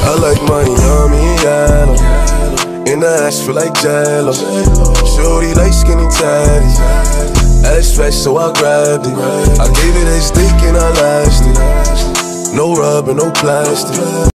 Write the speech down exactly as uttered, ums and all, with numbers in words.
I like my yummy yellow, and the ass feel like jello. Shorty like skinny tatty, ass fat so I grabbed it. I gave it a stick and I lashed it. No rubber, no plastic.